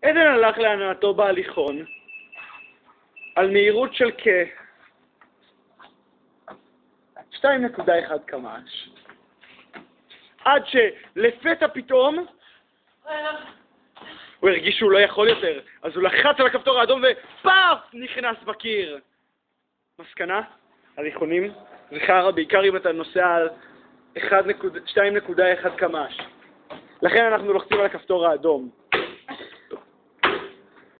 עדן הלך להנאתו בהליכון על מהירות של כ-2.1 קמ"ש. עד שלפתע פתאום הוא הרגיש שהוא לא יכול יותר, אז הוא לחץ על הכפתור האדום ופאף! נכנס בקיר. מסקנה? הליכונים זה חרא, בעיקר אם אתה נוסע על 2.1 קמ"ש. לכן אנחנו לוחצים על הכפתור האדום.